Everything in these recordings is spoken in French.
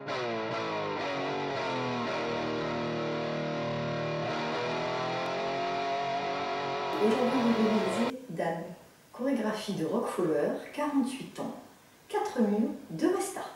Aujourd'hui, vous réalisez Dan, chorégraphie de Rockflower, 48 ans, 4 minutes de restart.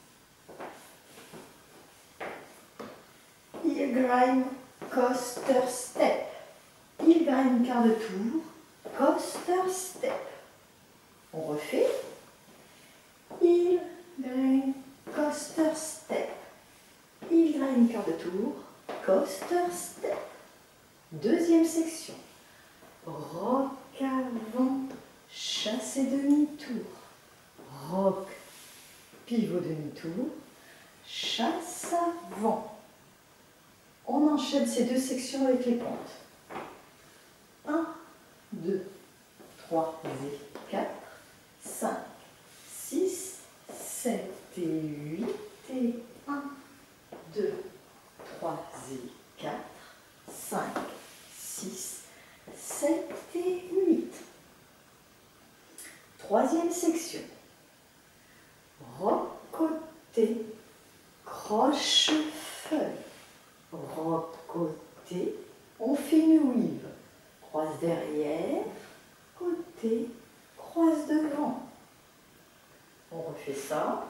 Heel grind, coaster step. Heel grind, quart de tour, coaster step. On refait. Heel grind, coaster step. Heel grind, quart de tour, coaster step. Deuxième section. Rock avant, chasse et demi-tour. Rock, pivot demi-tour, chasse avant. On enchaîne ces deux sections avec les pentes. 1, 2, 3 et 4, 5, 6, 7 et 8 et 1, 2, 3 et 4, 5, 6, 7 et 8. Troisième section. Rock côté, croche feuille. Rock côté, on fait une weave. Croise derrière, côté, croise devant. On refait ça.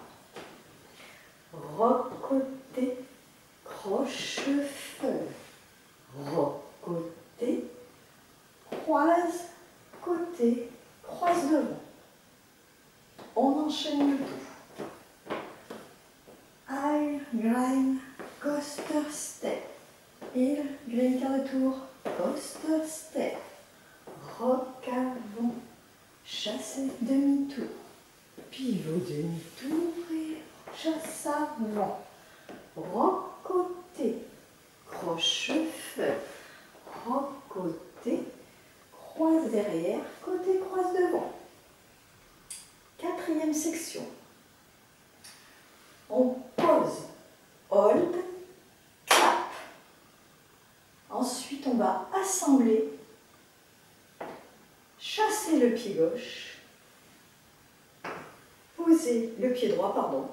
Rock côté, croche feuille. Rock côté, croise côté, croise devant. On enchaîne le tout. Heel grind, coaster step. Heel grind, quart de tour, coaster step. Rock avant, chasse demi-tour. Pivot demi-tour et chasse avant. Rock côté, croche feuille. Rock côté, croise derrière, côté, croise devant. Quatrième section. On pose, hold, clap. Ensuite, on va assembler, chasser le pied gauche, poser le pied droit, pardon.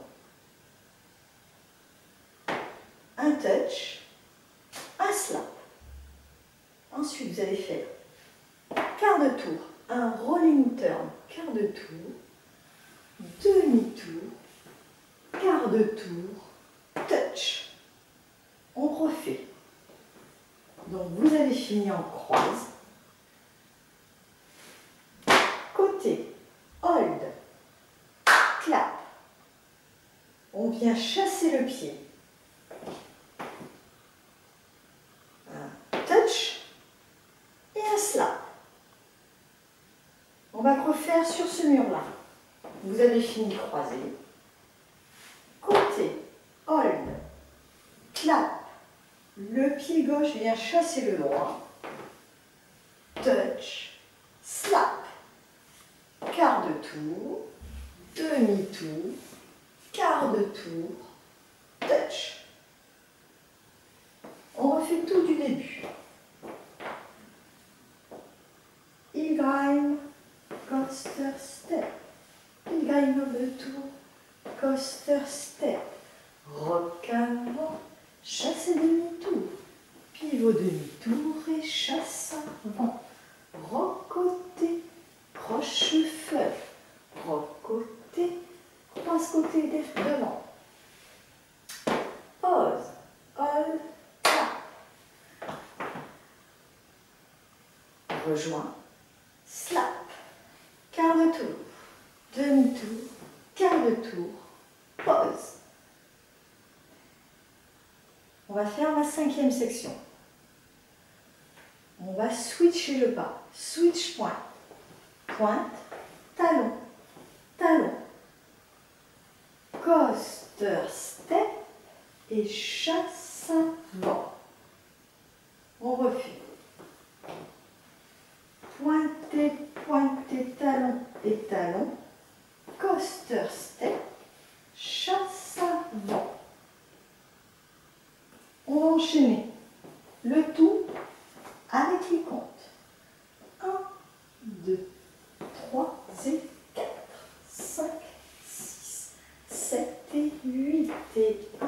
Un touch, un slap. Ensuite, vous allez faire quart de tour, un rolling turn, quart de tour, demi-tour, quart de tour, touch. On refait. Donc vous avez fini en croise. Côté, hold, clap. On vient chasser le pied. Un touch et un slap. On va refaire sur ce mur-là. Vous avez fini croisé. Côté, hold, clap. Le pied gauche vient chasser le droit. Touch, slap. Quart de tour, demi-tour, quart de tour, touch. On refait tout du début. Heel grind, coaster step. Heel grind over the tour, coaster step. Rock avant, chasse et demi-tour. Pivot demi-tour et chasse avant. Rock côté, croche feuille. Rock côté, croise côté devant. Pause, hold, clap. Rejoins, slap. Quart de tour, demi-tour, quart de tour, pause. On va faire la cinquième section. On va switcher le pas. Switch point. Pointe, talon, talon. Coaster step et chasse avant. On refait. Pointer, pointer, talon et talon. Coaster step, chasse avant. On va enchaîner le tout avec les comptes. 1, 2, 3 et 4, 5, 6, 7 et 8 et 1,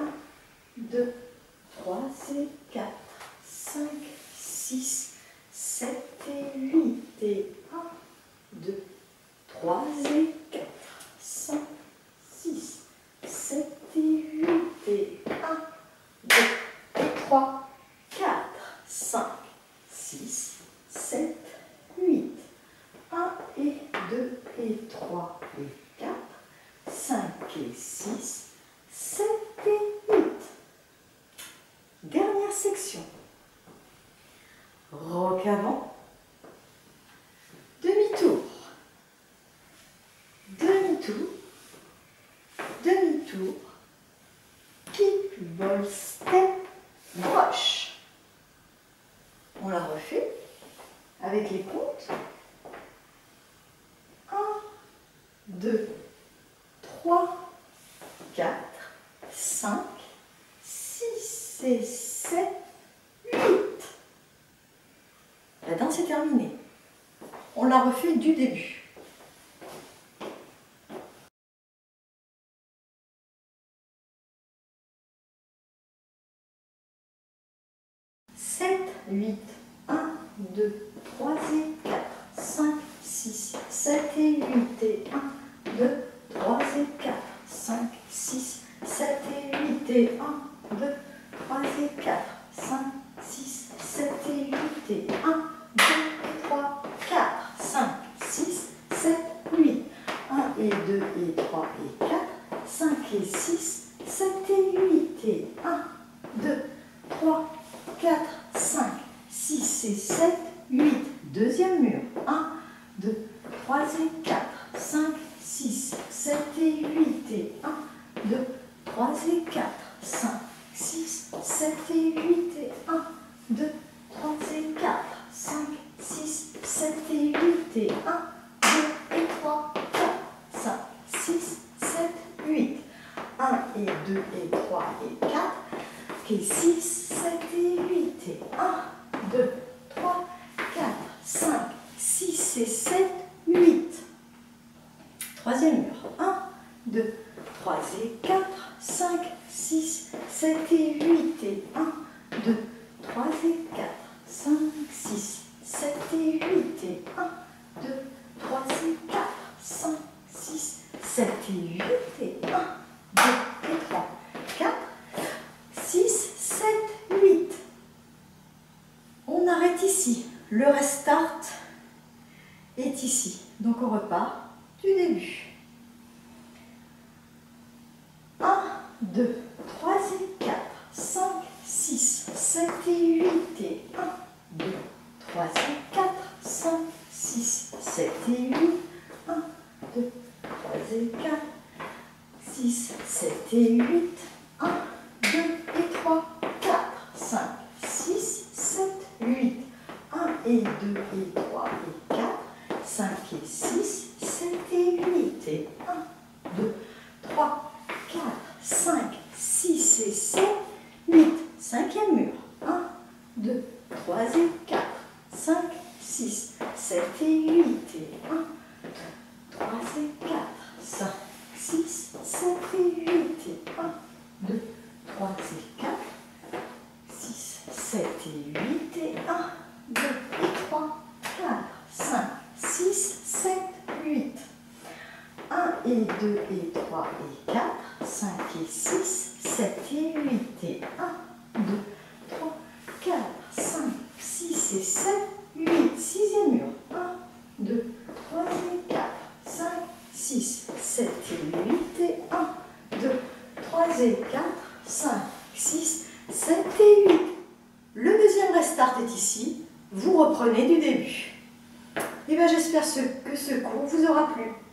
tour. Keep ball step, broche. On la refait avec les comptes. 1, 2, 3, 4, 5, 6 et 7, 8. La danse est terminée. On la refait du début. 7, 8, 1, 2, 3 et 4, 5, 6, 7 et 8 et 1, 2, 3 et 4, 5, 6, 7 et 8 et 1, 2, 3 et 4, 5, 6, 7 et 8 et 1, 2, 3, 4, 5, 6, 7, 8, 1 et 2 et 3 et 4, 5 et 6, 7 et 8 et 1, 2, 3, 4, 5, 6 et 7, 8. Deuxième mur. 1, 2, 3 et 4, 5, 6, 7 et 8 et 1, 2, 3 et 4, 5, 6, 7 et 8 et 1, 2, 3 et 4, 5, 6, 7 et 8 et 1, 2 et 3, 4, 5, 6, 7, 8. 1 et 2 et 3 et 4. Et 6, 7 et 8 et 1, 2, 3, 4, 5, 6 et 7, 8. Troisième mur. 1, 2, 3 et 4, 5, 6, 7 et 8 et 1, 2, 3 et 4, 5, 6, 7 et 8 et 1, 2, 3 et 4, 5, 6, 7 et 8 et 1, 2 et 3, 4, 6, 7, 8. On arrête ici. Le restart est ici. Donc on repart du début. 1, 2, 3 et 4, 5, 6, 7 et 8 et 1, 2, 3 et 4, 5, 6, 7 et 8, 1, 2, 3 et 4, 6, 7 et 8, 1, 2 et 3, 4, 5, 6, 7, 8, 1 et 2 et 3 et 4, 5 et 6, 7 et 8 et 1, 2, 3, 4, 5, 6 et 7, 8. Cinquième mur. 1, 2, 3 et 4, 5, 6, 7 et 8 et 1, 3 et 4, 5, 6, 7 et 8 et 1, 2, 3 et 4, 6, 7 et 8 et 1, 2 et 3, 4, 5, 6, 7, 8. 1 et 2 et 3 et 4, 5 et 6, 7 et 8 et 1, 2, 3, 4, 5, 6 et 7, 8. Sixième mur. 1, 2, 3 et 4, 5, 6, 7 et 8 et 1, 2, 3 et 4, 5, 6, 7 et 8. Le deuxième restart est ici. Vous reprenez du début. Et bien j'espère que ce cours vous aura plu.